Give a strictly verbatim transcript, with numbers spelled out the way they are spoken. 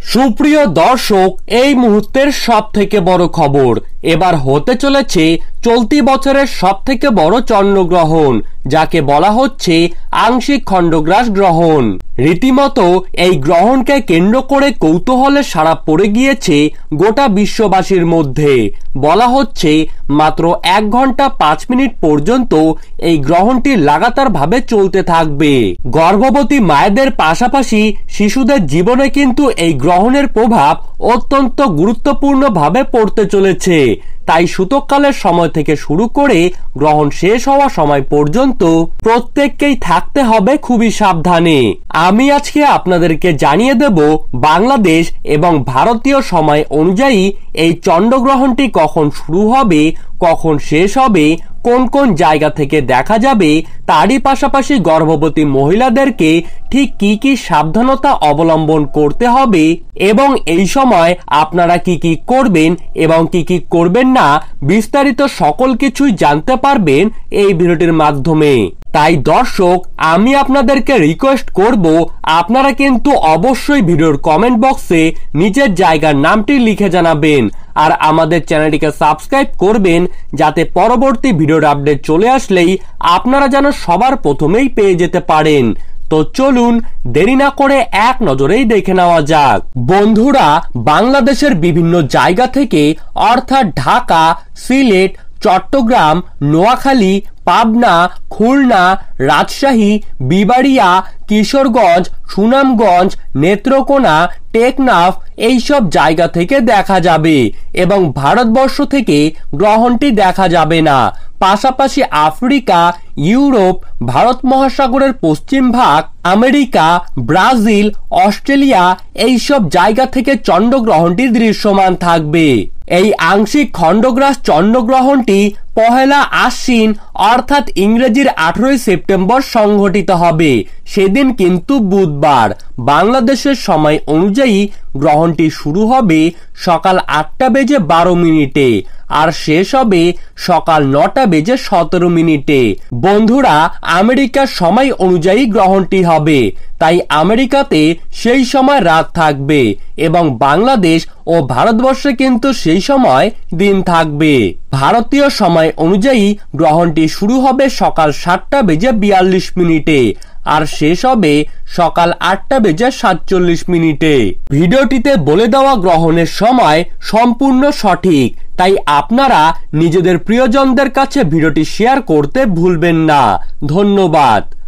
সুপ্রিয় দর্শক, এই মুহূর্তের সব থেকে বড় খবর এবার হতে চলেছে চলতি বছরের সব থেকে বড় চন্দ্রগ্রহণ, যাকে বলা হচ্ছে আংশিক খণ্ডগ্রাস গ্রহণ। রীতিমতো এই গ্রহণকে কেন্দ্র করে কৌতূহলে সাড়া পড়ে গিয়েছে গোটা বিশ্ববাসীর মধ্যে। বলা হচ্ছে মাত্র এক ঘন্টা পাঁচ মিনিট পর্যন্ত এই গ্রহণটি লাগাতার ভাবে চলতে থাকবে। গর্ভবতী মায়েদের পাশাপাশি শিশুদের জীবনে কিন্তু এই গ্রহণের প্রভাব অত্যন্ত গুরুত্বপূর্ণ ভাবে পড়তে চলেছে। তাই সূতককালের সময় থেকে শুরু করে গ্রহণ শেষ হওয়া সময় পর্যন্ত প্রত্যেককেই থাকতে হবে খুবই সাবধানে। আমি আজকে আপনাদেরকে জানিয়ে দেব বাংলাদেশ এবং ভারতীয় সময় অনুযায়ী এই চন্দ্রগ্রহণটি কখন শুরু হবে, কখন শেষ হবে, কোন কোন জায়গা থেকে দেখা যাবে, তারই পাশাপাশি গর্ভবতী মহিলাদেরকে ঠিক কি কি সাবধানতা অবলম্বন করতে হবে এবং এই সময় আপনারা কি কি করবেন এবং কি কি করবেন না, বিস্তারিত সকল কিছুই জানতে পারবেন এই ভিডিওটির মাধ্যমে। তাই দর্শক, আমি আপনাদেরকে রিকোয়েস্ট করব আপনারা কিন্তু অবশ্যই ভিডিওর কমেন্ট বক্সে নিজের জায়গার নামটি লিখে জানাবেন আর আমাদের চ্যানেলটিকে সাবস্ক্রাইব করবেন, যাতে পরবর্তী ভিডিওর আপডেট চলে আসলেই আপনারা যেন সবার প্রথমেই পেয়ে যেতে পারেন। তো চলুন দেরি না করে এক নজরেই দেখে নেওয়া যাক। বন্ধুরা, বাংলাদেশের বিভিন্ন জায়গা থেকে অর্থাৎ ঢাকা, সিলেট, চট্টগ্রাম, নোয়াখালী, পাবনা, খুলনা, রাজশাহী, বিবাড়িয়া, কিশোরগঞ্জ, সুনামগঞ্জ, নেত্রকোনা, টেকনাফ এইসব জায়গা থেকে দেখা যাবে এবং ভারতবর্ষ থেকে গ্রহণটি দেখা যাবে না। পাশাপাশি আফ্রিকা, ইউরোপ, ভারত মহাসাগরের পশ্চিম ভাগ, আমেরিকা, ব্রাজিল, অস্ট্রেলিয়া এইসব জায়গা থেকে চন্দ্রগ্রহণটি দৃশ্যমান থাকবে। এই আংশিক খণ্ডগ্রাস চন্দ্রগ্রহণটি পহেলা আশ্বিন অর্থাৎ ইংরেজির আঠারোই সেপ্টেম্বর সংঘটিত হবে। সেদিন কিন্তু বুধবার। বাংলাদেশের সময় অনুযায়ী গ্রহণটি শুরু হবে সকাল আটটা বেজে বারো মিনিটে আর শেষ হবে সকাল নটা বেজে সতেরো মিনিটে। বন্ধুরা, আমেরিকার সময় অনুযায়ী গ্রহণটি হবে, তাই আমেরিকাতে সেই সময় রাত থাকবে এবং বাংলাদেশ ও ভারতবর্ষে কিন্তু সেই সময় দিন থাকবে। ভারতীয় সময় অনুযায়ী গ্রহণটি শুরু হবে সকাল সাতটা বেজে বিয়াল্লিশ মিনিটে আর শেষ হবে সকাল আটটা বেজে সাতচল্লিশ মিনিটে। ভিডিওটিতে বলে দেওয়া গ্রহণের সময় সম্পূর্ণ সঠিক, তাই আপনারা নিজেদের প্রিয়জনদের কাছে ভিডিওটি শেয়ার করতে ভুলবেন না। ধন্যবাদ।